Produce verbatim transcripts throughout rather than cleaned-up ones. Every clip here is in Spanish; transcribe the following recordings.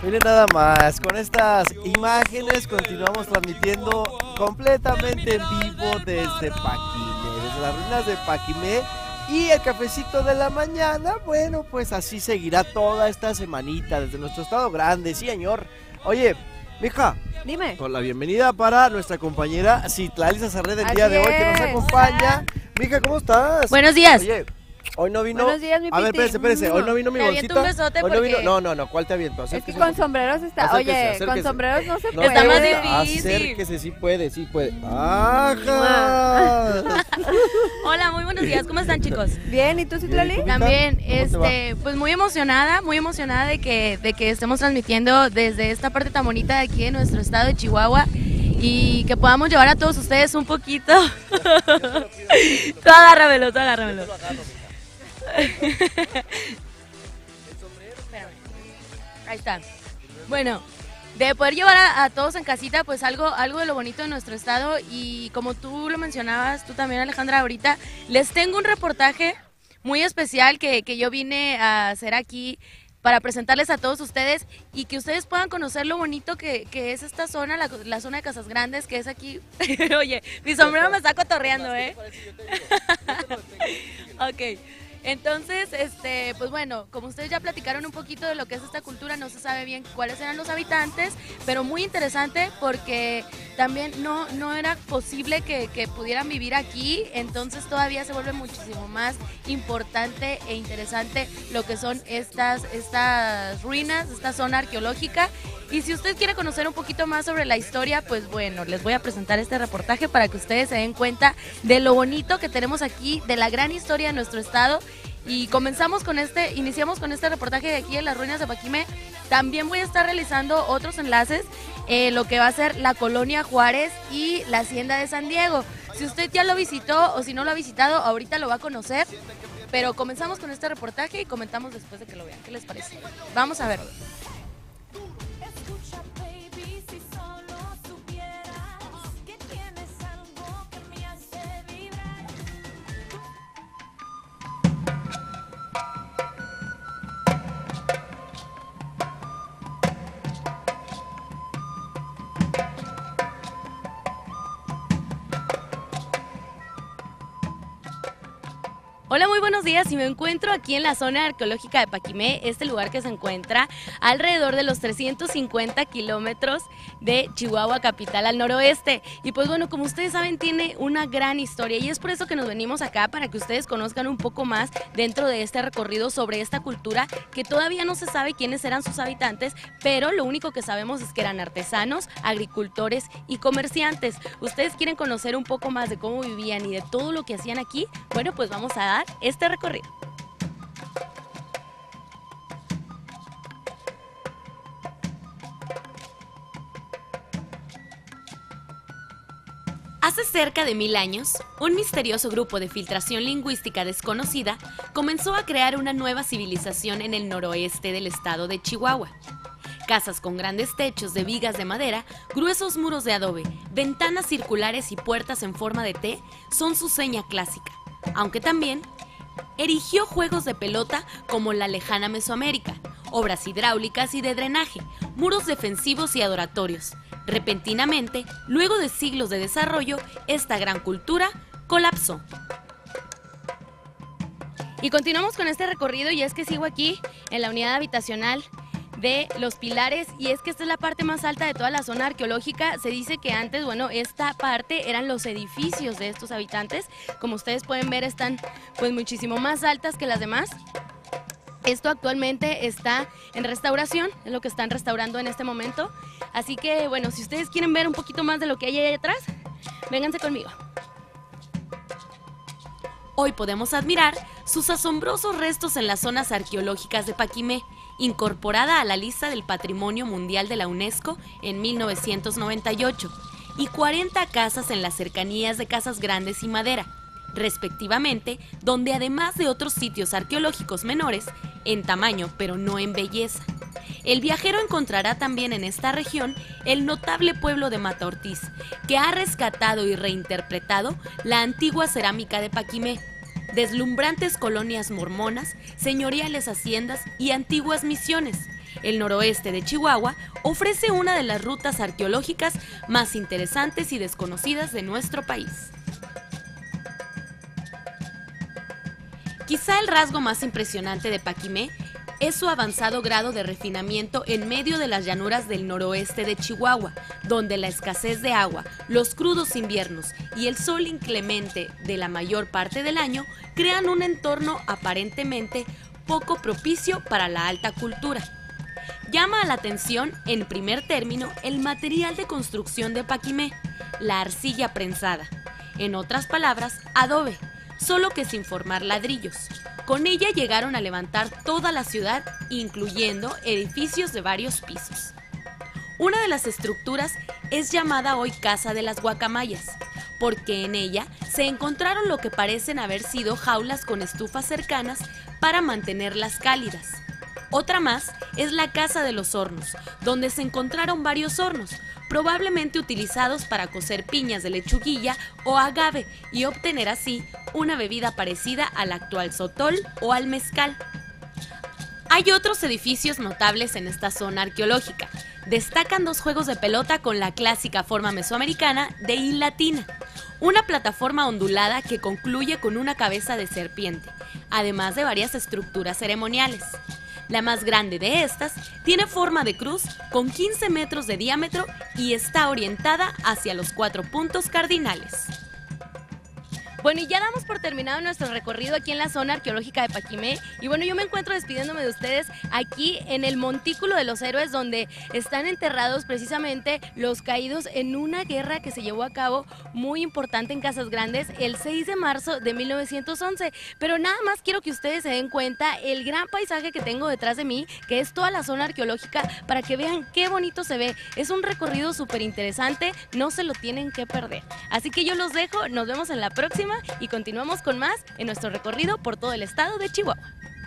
Miren nada más, con estas imágenes continuamos transmitiendo completamente en vivo desde Paquimé, desde las ruinas de Paquimé y el cafecito de la mañana. Bueno, pues así seguirá toda esta semanita desde nuestro estado grande, sí señor. Oye, mija, dime. Con la bienvenida para nuestra compañera Citlali Sazarré del Así día de hoy es. que nos acompaña. Mija, ¿cómo estás? Buenos días. Oye, hoy no vino. Buenos días, mi A ver, Piti. espérese, espérese. Hoy no vino mi Te aviento bolsita. un besote Hoy no vino. porque- No, no, no. ¿Cuál te aviento? Es que Acérquese. con sombreros está. Acérquese, Oye, acérquese. con sombreros no se No puede. Está más puede. difícil. Acérquese, sí puede, sí puede. ¡Ajá! Hola, muy buenos días. ¿Cómo están, chicos? Bien, ¿y tú, Citlali? Bien, ¿y tú? También, ¿Cómo te este, pues muy emocionada, muy emocionada de que, de que estemos transmitiendo desde esta parte tan bonita de aquí de nuestro estado de Chihuahua y que podamos llevar a todos ustedes un poquito. Tú agárramelo, tú agárramelo. Espérame. Ahí está. Bueno, de poder llevar a, a todos en casita, pues algo, algo de lo bonito de nuestro estado y como tú lo mencionabas, tú también, Alejandra, ahorita, les tengo un reportaje muy especial que, que yo vine a hacer aquí para presentarles a todos ustedes y que ustedes puedan conocer lo bonito que, que es esta zona, la, la zona de Casas Grandes, que es aquí. Oye, mi sombrero me está cotorreando, ¿eh? Ok. Entonces, este, pues bueno, como ustedes ya platicaron un poquito de lo que es esta cultura, no se sabe bien cuáles eran los habitantes, pero muy interesante porque también no, no era posible que, que pudieran vivir aquí, entonces todavía se vuelve muchísimo más importante e interesante lo que son estas, estas ruinas, esta zona arqueológica. Y si usted quiere conocer un poquito más sobre la historia, pues bueno, les voy a presentar este reportaje para que ustedes se den cuenta de lo bonito que tenemos aquí, de la gran historia de nuestro estado. Y comenzamos con este, iniciamos con este reportaje de aquí en las ruinas de Paquimé. También voy a estar realizando otros enlaces, eh, lo que va a ser la Colonia Juárez y la Hacienda de San Diego. Si usted ya lo visitó o si no lo ha visitado, ahorita lo va a conocer. Pero comenzamos con este reportaje y comentamos después de que lo vean. ¿Qué les parece? Vamos a verlo. Hola, muy buenos días y me encuentro aquí en la zona arqueológica de Paquimé, este lugar que se encuentra alrededor de los trescientos cincuenta kilómetros de Chihuahua capital al noroeste. Y pues bueno, como ustedes saben, tiene una gran historia y es por eso que nos venimos acá, para que ustedes conozcan un poco más dentro de este recorrido sobre esta cultura que todavía no se sabe quiénes eran sus habitantes, pero lo único que sabemos es que eran artesanos, agricultores y comerciantes. ¿Ustedes quieren conocer un poco más de cómo vivían y de todo lo que hacían aquí? Bueno, pues vamos a dar este recorrido. Hace cerca de mil años, un misterioso grupo de filtración lingüística desconocida comenzó a crear una nueva civilización en el noroeste del estado de Chihuahua. Casas con grandes techos de vigas de madera, gruesos muros de adobe, ventanas circulares y puertas en forma de T son su seña clásica, aunque también erigió juegos de pelota como la lejana Mesoamérica, obras hidráulicas y de drenaje, muros defensivos y adoratorios. Repentinamente, luego de siglos de desarrollo, esta gran cultura colapsó. Y continuamos con este recorrido y es que sigo aquí en la unidad habitacional de Los Pilares y es que esta es la parte más alta de toda la zona arqueológica. Se dice que antes, bueno, esta parte eran los edificios de estos habitantes. Como ustedes pueden ver, están pues muchísimo más altas que las demás. Esto actualmente está en restauración, es lo que están restaurando en este momento. Así que, bueno, si ustedes quieren ver un poquito más de lo que hay ahí atrás, vénganse conmigo. Hoy podemos admirar sus asombrosos restos en las zonas arqueológicas de Paquimé, incorporada a la lista del Patrimonio Mundial de la UNESCO en mil novecientos noventa y ocho, y cuarenta casas en las cercanías de Casas Grandes y Madera, respectivamente, donde además de otros sitios arqueológicos menores, en tamaño pero no en belleza. El viajero encontrará también en esta región el notable pueblo de Mata Ortiz, que ha rescatado y reinterpretado la antigua cerámica de Paquimé, deslumbrantes colonias mormonas, señoriales haciendas y antiguas misiones. el noroeste de Chihuahua ofrece una de las rutas arqueológicas más interesantes y desconocidas de nuestro país. Quizá el rasgo más impresionante de Paquimé es su avanzado grado de refinamiento en medio de las llanuras del noroeste de Chihuahua, donde la escasez de agua, los crudos inviernos y el sol inclemente de la mayor parte del año crean un entorno aparentemente poco propicio para la alta cultura. Llama a la atención, en primer término, el material de construcción de Paquimé, la arcilla prensada, en otras palabras, adobe, solo que sin formar ladrillos. Con ella llegaron a levantar toda la ciudad, incluyendo edificios de varios pisos. Una de las estructuras es llamada hoy Casa de las Guacamayas, porque en ella se encontraron lo que parecen haber sido jaulas con estufas cercanas para mantenerlas cálidas. Otra más es la Casa de los Hornos, donde se encontraron varios hornos, probablemente utilizados para cocer piñas de lechuguilla o agave y obtener así una bebida parecida al actual sotol o al mezcal. Hay otros edificios notables en esta zona arqueológica. Destacan dos juegos de pelota con la clásica forma mesoamericana de I latina, una plataforma ondulada que concluye con una cabeza de serpiente, además de varias estructuras ceremoniales. La más grande de estas tiene forma de cruz con quince metros de diámetro y está orientada hacia los cuatro puntos cardinales. Bueno, y ya damos por terminado nuestro recorrido aquí en la zona arqueológica de Paquimé. Y bueno, yo me encuentro despidiéndome de ustedes aquí en el Montículo de los Héroes, donde están enterrados precisamente los caídos en una guerra que se llevó a cabo muy importante en Casas Grandes el seis de marzo de mil novecientos once. Pero nada más quiero que ustedes se den cuenta el gran paisaje que tengo detrás de mí, que es toda la zona arqueológica, para que vean qué bonito se ve. Es un recorrido súper interesante, no se lo tienen que perder. Así que yo los dejo, nos vemos en la próxima y continuamos con más en nuestro recorrido por todo el estado de Chihuahua.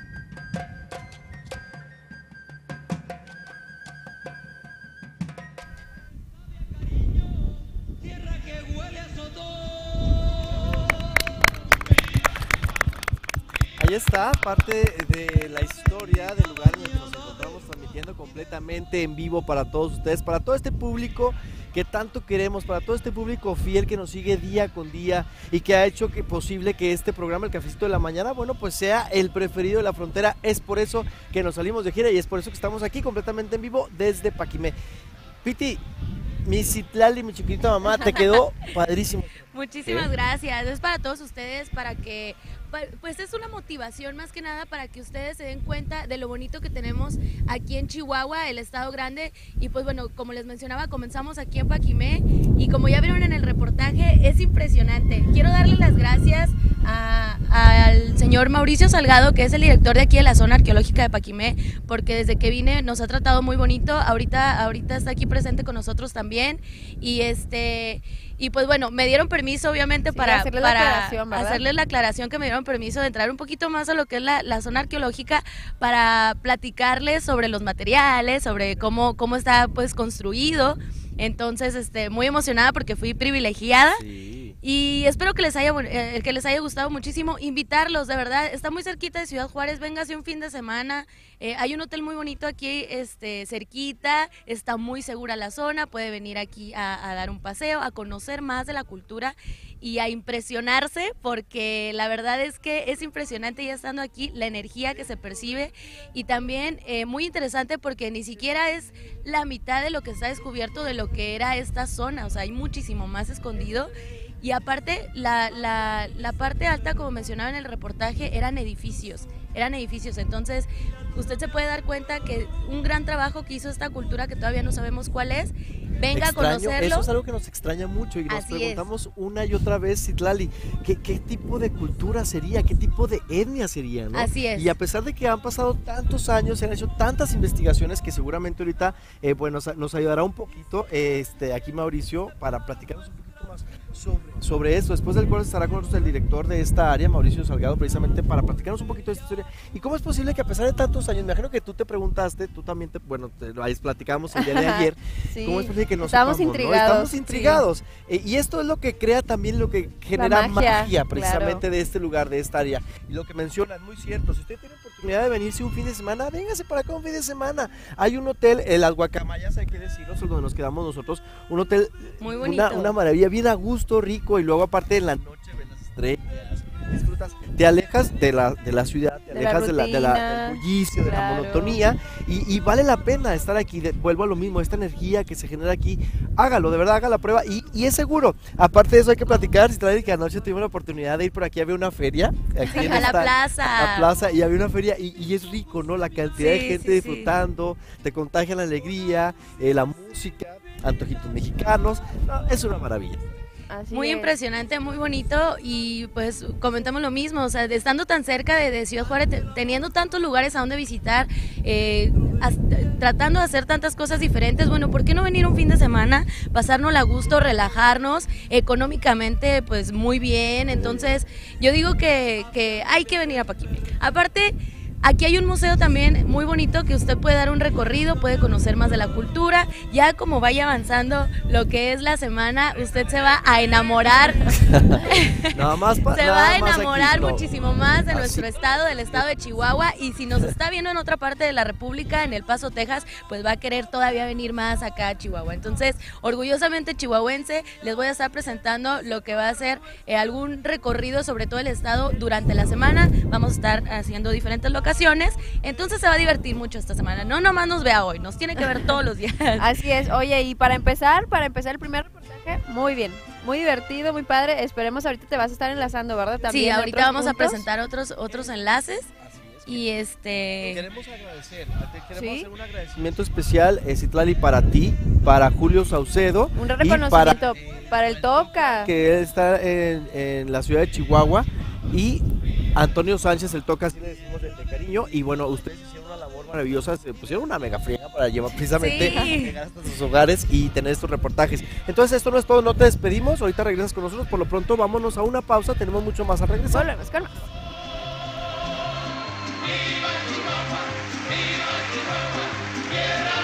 Ahí está parte de la historia del lugar en el que nos encontramos transmitiendo completamente en vivo para todos ustedes, para todo este público que tanto queremos, para todo este público fiel que nos sigue día con día y que ha hecho que posible que este programa, El Cafecito de la Mañana, bueno, pues sea el preferido de la frontera. Es por eso que nos salimos de gira y es por eso que estamos aquí completamente en vivo desde Paquimé. Piti, mi Citlali, mi chiquitita mamá, te quedó padrísimo. Muchísimas ¿Eh? gracias, es para todos ustedes, para que, pues es una motivación más que nada para que ustedes se den cuenta de lo bonito que tenemos aquí en Chihuahua, el estado grande. Y pues bueno, como les mencionaba, comenzamos aquí en Paquimé y como ya vieron en el reportaje, es impresionante. Quiero darle las gracias a, al señor Mauricio Salgado, que es el director de aquí de la zona arqueológica de Paquimé, porque desde que vine nos ha tratado muy bonito. Ahorita, ahorita está aquí presente con nosotros también y este... Y pues bueno, me dieron permiso obviamente Sí, para, hacerles para la aclaración, ¿verdad? hacerles la aclaración, que me dieron permiso de entrar un poquito más a lo que es la, la zona arqueológica para platicarles sobre los materiales, sobre cómo, cómo está pues construido. Entonces, este, muy emocionada porque fui privilegiada. Sí. Y espero que les haya eh, que les haya gustado muchísimo. Invitarlos, de verdad, está muy cerquita de Ciudad Juárez, véngase un fin de semana. Eh, hay un hotel muy bonito aquí, este, cerquita, está muy segura la zona, puede venir aquí a, a dar un paseo, a conocer más de la cultura y a impresionarse, porque la verdad es que es impresionante ya estando aquí la energía que se percibe y también eh, muy interesante porque ni siquiera es la mitad de lo que está descubierto de lo que era esta zona, o sea, hay muchísimo más escondido. Y aparte, la, la, la parte alta, como mencionaba en el reportaje, eran edificios, eran edificios. Entonces, usted se puede dar cuenta que un gran trabajo que hizo esta cultura, que todavía no sabemos cuál es, venga Extraño, a conocerlo. Eso es algo que nos extraña mucho y nos Así preguntamos es. una y otra vez, Citlali, ¿qué, ¿qué tipo de cultura sería? ¿Qué tipo de etnia sería? ¿no? Así es. Y a pesar de que han pasado tantos años, se han hecho tantas investigaciones que seguramente ahorita eh, bueno, nos ayudará un poquito este, aquí Mauricio para platicarnos un poquito más sobre, sobre esto. Después del cual estará con nosotros el director de esta área, Mauricio Salgado, precisamente para platicarnos un poquito de esta historia. ¿Y cómo es posible que a pesar de tantos años, me imagino que tú te preguntaste, tú también, te, bueno, te lo platicamos el día de ayer, Sí. ¿cómo es posible que no Estamos sepamos, ¿no? intrigados, Estamos intrigados. Sí. Eh, y esto es lo que crea también lo que genera magia, magia, precisamente claro. de este lugar, de esta área. Y lo que mencionan, muy cierto, si usted tiene oportunidad oportunidad de venirse un fin de semana, véngase para acá un fin de semana. Hay un hotel, el Las Guacamayas, hay que decirlo, es donde nos quedamos nosotros, un hotel, Muy bonito. una, una maravilla, bien a gusto, rico, y luego aparte en la noche ven las estrellas, disfrutas, te alejas de la, de la ciudad, te De la alejas de la, de la, rutina, del bullicio, de la claro. monotonía, y, y vale la pena estar aquí, de, vuelvo a lo mismo, esta energía que se genera aquí, hágalo, de verdad, haga la prueba, y, y es seguro. Aparte de eso hay que platicar, Citlali, que anoche tuvimos la oportunidad de ir por aquí, había una feria, aquí en A la esta- plaza. la plaza, y había una feria, y, y es rico, ¿no? La cantidad de Sí, gente sí, sí. disfrutando, te contagia la alegría, eh, la música, antojitos mexicanos, no, es una maravilla. Así Muy es. impresionante, muy bonito y pues comentamos lo mismo, o sea, de estando tan cerca de, de Ciudad Juárez, te- teniendo tantos lugares a donde visitar, eh, as- tratando de hacer tantas cosas diferentes, bueno, ¿por qué no venir un fin de semana, pasárnosla a gusto, relajarnos, económicamente pues muy bien? Entonces yo digo que, que hay que venir a Paquimé. Aparte, aquí hay un museo también muy bonito que usted puede dar un recorrido, puede conocer más de la cultura. Ya como vaya avanzando lo que es la semana, usted se va a enamorar, Nada más pa- se nada va a más aquí, enamorar no. muchísimo más de Así. nuestro estado, del estado de Chihuahua. Y si nos está viendo en otra parte de la República, en El Paso, Texas, pues va a querer todavía venir más acá a Chihuahua. Entonces, orgullosamente chihuahuense, les voy a estar presentando lo que va a ser eh, algún recorrido sobre todo el estado durante la semana. Vamos a estar haciendo diferentes locaciones. Entonces se va a divertir mucho esta semana. No nomás nos vea hoy, nos tiene que ver todos los días. Así es. Oye, y para empezar, para empezar el primer reportaje, muy bien, muy divertido, muy padre. Esperemos ahorita te vas a estar enlazando, ¿verdad? También Sí, de ahorita otros vamos a puntos. presentar otros otros enlaces Así es. y este Queremos agradecer, te queremos ¿Sí? hacer un agradecimiento especial, eh, Citlali, para ti, para Julio Saucedo, Un y reconocimiento para para, el Toca. que él está en, en la ciudad de Chihuahua, y Antonio Sánchez, el Toca, así le decimos de, de cariño, y bueno, ustedes hicieron una labor maravillosa, se pusieron una mega friega para llevar precisamente Sí. llegar hasta sus hogares y tener estos reportajes. Entonces esto no es todo, no te despedimos, ahorita regresas con nosotros, por lo pronto vámonos a una pausa, tenemos mucho más a regresar. Volvemos con más. Viva Chihuahua, viva Chihuahua, tierra